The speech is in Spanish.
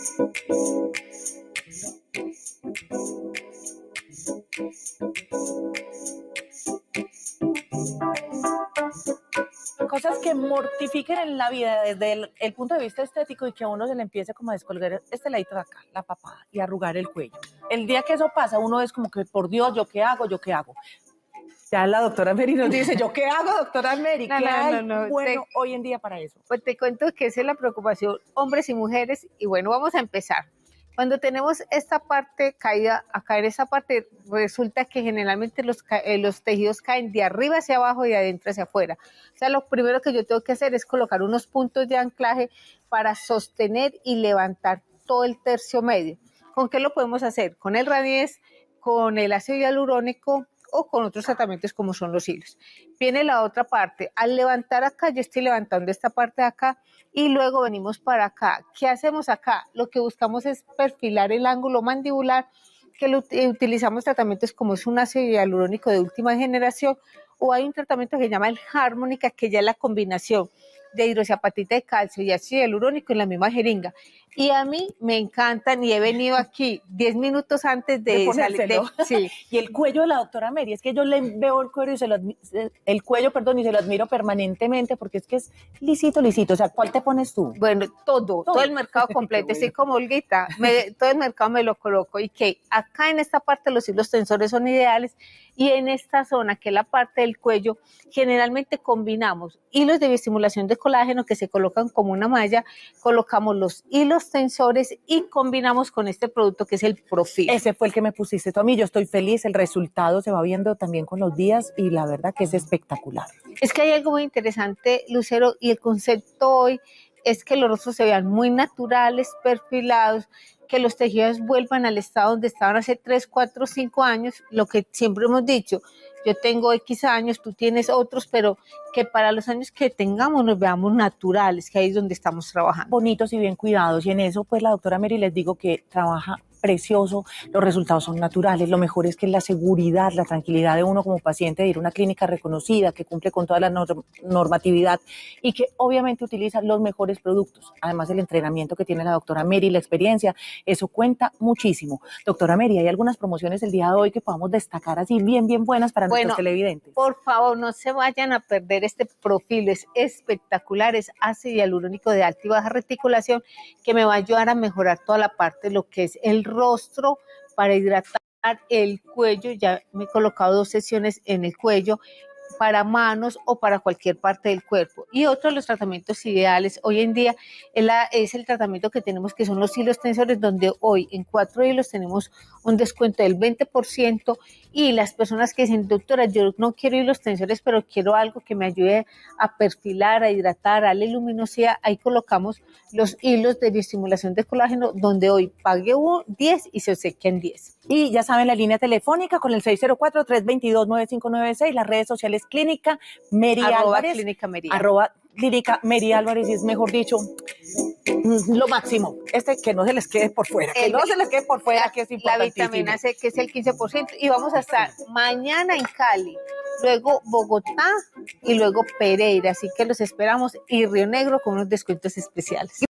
Cosas que mortifiquen en la vida desde el punto de vista estético y que a uno se le empiece como a descolgar este ladito de acá, la papada, y arrugar el cuello. El día que eso pasa, uno es como que, por Dios, ¿yo qué hago? ¿Yo qué hago? Ya la doctora Mary nos dice, ¿yo qué hago, doctora Mary? ¿Qué hay bueno hoy en día para eso? Pues te cuento que esa es la preocupación, hombres y mujeres, y bueno, vamos a empezar. Cuando tenemos esta parte caída, acá en esa parte, resulta que generalmente los tejidos caen de arriba hacia abajo y de adentro hacia afuera. O sea, lo primero que yo tengo que hacer es colocar unos puntos de anclaje para sostener y levantar todo el tercio medio. ¿Con qué lo podemos hacer? Con el Ranies, con el ácido hialurónico o con otros tratamientos como son los hilos. Viene la otra parte. Al levantar acá, yo estoy levantando esta parte de acá y luego venimos para acá. ¿Qué hacemos acá? Lo que buscamos es perfilar el ángulo mandibular, que utilizamos tratamientos como es un ácido hialurónico de última generación, o hay un tratamiento que se llama el Harmonica, que ya es la combinación de hidroxiapatita de calcio y ácido hialurónico en la misma jeringa. Y a mí me encantan y he venido aquí 10 minutos antes de ponérselo. Sí. Y el cuello de la doctora Mary, es que yo le veo el cuello y se lo admiro permanentemente porque es que es lisito, lisito. O sea, ¿cuál te pones tú? Bueno, todo el mercado completo. Estoy como Olguita, todo el mercado me lo coloco. Y que acá en esta parte los hilos tensores son ideales y en esta zona, que es la parte del cuello, generalmente combinamos hilos de bioestimulación de colágeno que se colocan como una malla, colocamos los hilos tensores y combinamos con este producto que es el Profil. Ese fue el que me pusiste tú a mí, yo estoy feliz, el resultado se va viendo también con los días y la verdad que es espectacular. Es que hay algo muy interesante, Lucero, y el concepto hoy es que los rostros se vean muy naturales, perfilados, que los tejidos vuelvan al estado donde estaban hace 3, 4, 5 años, lo que siempre hemos dicho. Yo tengo X años, tú tienes otros, pero que para los años que tengamos nos veamos naturales, que ahí es donde estamos trabajando. Bonitos y bien cuidados, y en eso pues la doctora Mary les digo que trabaja precioso, los resultados son naturales, lo mejor es que la seguridad, la tranquilidad de uno como paciente de ir a una clínica reconocida, que cumple con toda la normatividad y que obviamente utiliza los mejores productos, además del entrenamiento que tiene la doctora Mary, la experiencia, eso cuenta muchísimo. Doctora Mary, ¿hay algunas promociones el día de hoy que podamos destacar así bien buenas para nuestros televidentes? Por favor, no se vayan a perder este Profil, es espectacular, es ácido hialurónico de alta y baja reticulación que me va a ayudar a mejorar toda la parte de lo que es el rostro, para hidratar el cuello. Ya me he colocado 2 sesiones en el cuello, para manos o para cualquier parte del cuerpo. Y otro de los tratamientos ideales hoy en día es el tratamiento que tenemos, que son los hilos tensores, donde hoy en 4 hilos tenemos un descuento del 20%, y las personas que dicen, doctora, yo no quiero hilos tensores, pero quiero algo que me ayude a perfilar, a hidratar, a darle luminosidad, ahí colocamos los hilos de bioestimulación de colágeno, donde hoy pague 10 y se obsequian 10. Y ya saben, la línea telefónica con el 604-322-9596, las redes sociales Clínica Mary Álvarez. Clínica Mary. Clínica Mary Álvarez, y es mejor dicho, lo máximo, que no se les quede por fuera, que no se les quede por fuera, que es importantísimo. La vitamina C, que es el 15%, y vamos a estar mañana en Cali, luego Bogotá y luego Pereira, así que los esperamos, y Río Negro con unos descuentos especiales.